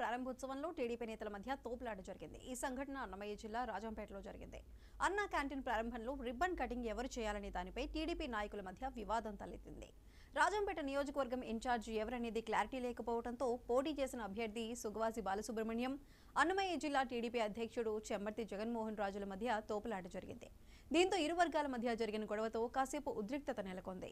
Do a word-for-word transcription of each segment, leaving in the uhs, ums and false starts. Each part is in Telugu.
ప్రారంభోత్సవంలో టీడీపీ నేతల మధ్య తోపులాట జరిగింది. ఈ సంఘటన అన్నమయ్య జిల్లా రాజంపేటలో జరిగింది. అన్నా క్యాంటీన్ ప్రారంభంలో రిబ్బన్ కటింగ్ ఎవరు చేయాలనే దానిపై టీడీపీ నాయకుల మధ్య వివాదం తలెత్తింది. రాజంపేట నియోజకవర్గం ఇన్ఛార్జి ఎవరనేది క్లారిటీ లేకపోవడంతో పోటీ చేసిన అభ్యర్థి సుగవాసి బాలసుబ్రహ్మణ్యం, అన్నమయ్య జిల్లా టీడీపీ అధ్యక్షుడు చెమ్మర్తి జగన్మోహన్ రాజుల మధ్య తోపులాట జరిగింది. దీంతో ఇరు వర్గాల మధ్య జరిగిన గొడవతో కాసేపు ఉద్రిక్తత నెలకొంది.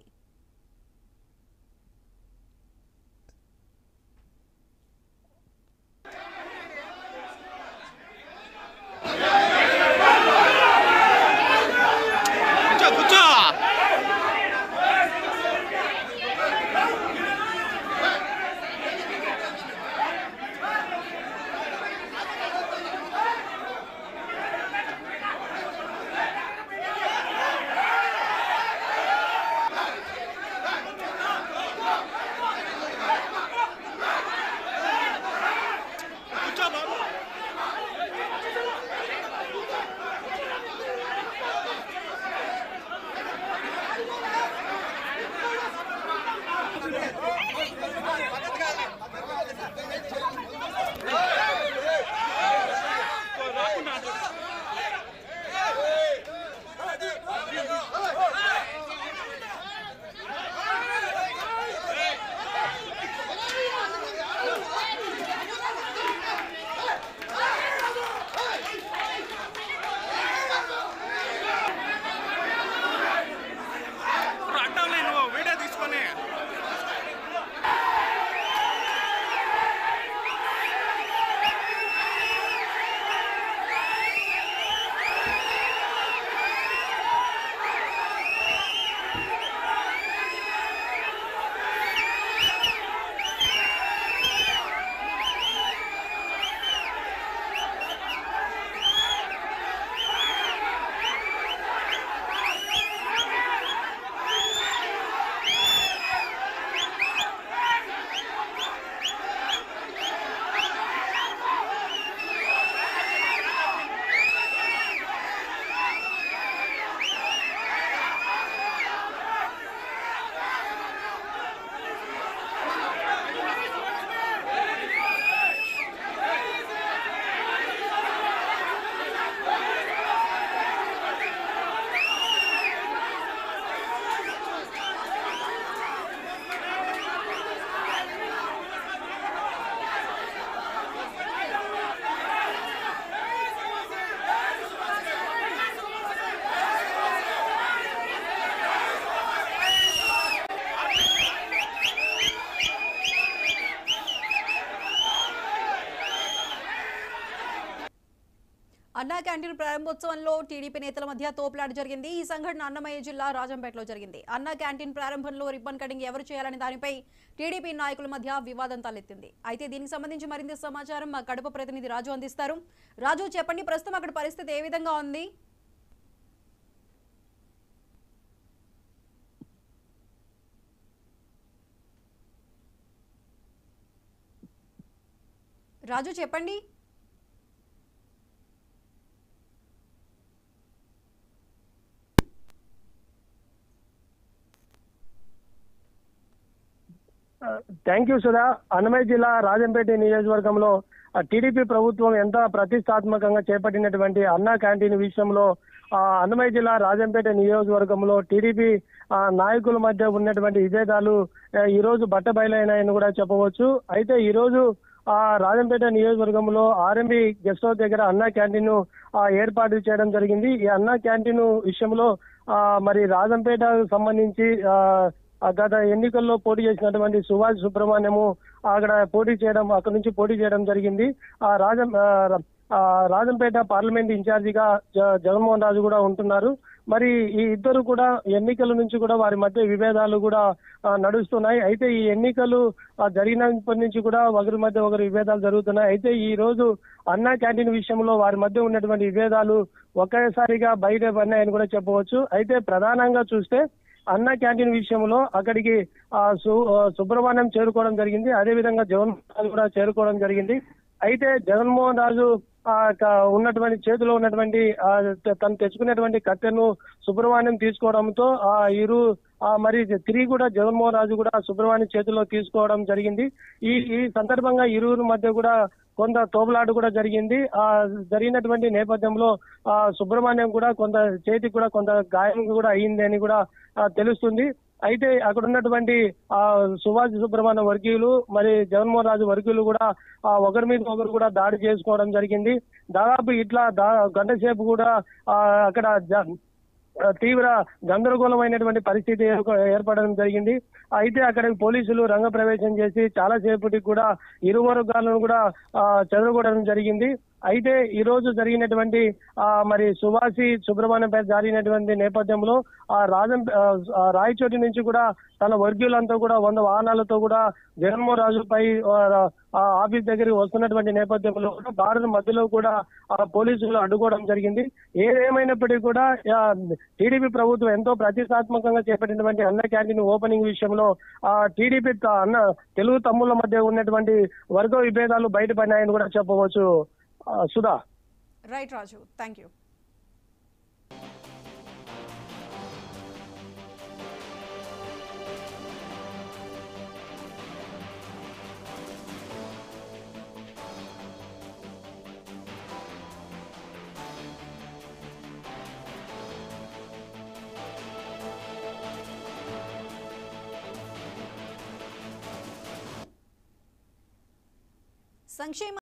అన్నా క్యాంటీన్ ప్రారంభోత్సవంలో టీడీపీ నేతల మధ్య తోపులాట జరిగింది. ఈ సంఘటన అన్నమయ్య జిల్లా రాజంపేటలో జరిగింది. అన్నా క్యాంటీన్ ప్రారంభంలో రిబ్బన్ కటింగ్ ఎవరు చేయాలనే దానిపై టీడీపీ నాయకుల మధ్య వివాదం తలెత్తింది. అయితే దీనికి సంబంధించి మరింత సమాచారం మా కడప ప్రతినిధి రాజు అందిస్తారు. రాజు, చెప్పండి, ప్రస్తుతం అక్కడ పరిస్థితి ఏ విధంగా ఉంది? రాజు, చెప్పండి. Thank you Sudha. అన్నమయ్య జిల్లా రాజంపేట నియోజకవర్గంలో టీడీపీ ప్రభుత్వం ఎంత ప్రతిష్టాత్మకంగా చేపట్టినటువంటి అన్నా క్యాంటీన్ విషయంలో అన్నమయ్య జిల్లా రాజంపేట నియోజకవర్గంలో టీడీపీ నాయకుల మధ్య ఉన్నటువంటి విభేదాలు ఈ రోజు బట్టబయలైనాయని కూడా చెప్పవచ్చు. అయితే ఈ రోజు ఆ రాజంపేట నియోజకవర్గంలో ఆర్ఎంబి గెస్ట్ హౌస్ దగ్గర అన్నా క్యాంటీన్ ఏర్పాటు చేయడం జరిగింది. ఈ అన్నా క్యాంటీన్ విషయంలో ఆ మరి రాజంపేట సంబంధించి ఆ గత ఎన్నికల్లో పోటీ చేసినటువంటి సుభాష్ సుబ్రహ్మణ్యము అక్కడ పోటీ చేయడం అక్కడ నుంచి పోటీ చేయడం జరిగింది. ఆ రాజం రాజంపేట పార్లమెంట్ ఇన్ఛార్జిగా జగన్మోహన్ రాజు కూడా ఉంటున్నారు. మరి ఈ ఇద్దరు కూడా ఎన్నికల నుంచి కూడా వారి మధ్య విభేదాలు కూడా నడుస్తున్నాయి. అయితే ఈ ఎన్నికలు జరిగినప్పటి నుంచి కూడా ఒకరి మధ్య ఒకరి విభేదాలు జరుగుతున్నాయి. అయితే ఈ రోజు అన్నా క్యాంటీన్ విషయంలో వారి మధ్య ఉన్నటువంటి విభేదాలు ఒకేసారిగా బయట పడినాయని కూడా చెప్పవచ్చు. అయితే ప్రధానంగా చూస్తే అన్నా క్యాంటీన్ విషయంలో అక్కడికి ఆ సుబ్రహ్మణ్యం చేరుకోవడం జరిగింది. అదేవిధంగా జగన్మోహన్ రాజు కూడా చేరుకోవడం జరిగింది. అయితే జగన్మోహన్ రాజు ఉన్నటువంటి చేతిలో ఉన్నటువంటి తను తెచ్చుకునేటువంటి కత్తెను సుబ్రహ్మణ్యం తీసుకోవడంతో ఆ ఇరు మరి తిరిగి కూడా జగన్మోహన్ రాజు కూడా సుబ్రహ్మణ్యం చేతిలో తీసుకోవడం జరిగింది. ఈ ఈ సందర్భంగా ఇరువురు మధ్య కూడా కొంత తోపులాట కూడా జరిగింది. ఆ జరిగినటువంటి నేపథ్యంలో ఆ సుబ్రహ్మణ్యం కూడా కొంత చేతికి కూడా కొంత గాయం కూడా అయ్యింది అని కూడా తెలుస్తుంది. అయితే అక్కడ ఉన్నటువంటి ఆ సుభాష్ సుబ్రహ్మణ్యం వర్గీయులు మరి జగన్మోహన్ రాజు వర్గీయులు కూడా ఆ ఒకరి మీద ఒకరు కూడా దాడి చేసుకోవడం జరిగింది. దాదాపు ఇట్లా దా గంట సేపు కూడా ఆ అక్కడ తీవ్ర గందరగోళమైనటువంటి పరిస్థితి ఏర్పడడం జరిగింది. అయితే అక్కడ పోలీసులు రంగ ప్రవేశం చేసి చాలా సేపటికి కూడా ఇరు వర్గాలను కూడా చెదరగొట్టడం జరిగింది. అయితే ఈ రోజు జరిగినటువంటి ఆ మరి సుభాషి సుబ్రహ్మణ్యంపై జరిగినటువంటి నేపథ్యంలో ఆ రాజం రాయచోటి నుంచి కూడా తన వర్గీయులంతా కూడా వంద వాహనాలతో కూడా జగన్మోహన్ రాజుపై ఆఫీస్ దగ్గరికి వస్తున్నటువంటి నేపథ్యంలో దారుల మధ్యలో కూడా ఆ పోలీసులు అడ్డుకోవడం జరిగింది. ఏదేమైనప్పటికీ కూడా టీడీపీ ప్రభుత్వం ఎంతో ప్రతిష్టాత్మకంగా చేపట్టినటువంటి అన్న క్యాంటీన్ ఓపెనింగ్ విషయంలో ఆ టీడీపీ అన్న తెలుగు తమ్ముళ్ల మధ్య ఉన్నటువంటి వర్గ విభేదాలు బయటపడినాయని కూడా చెప్పవచ్చు. Sudha. Right Raju, thank you. సంక్షేమ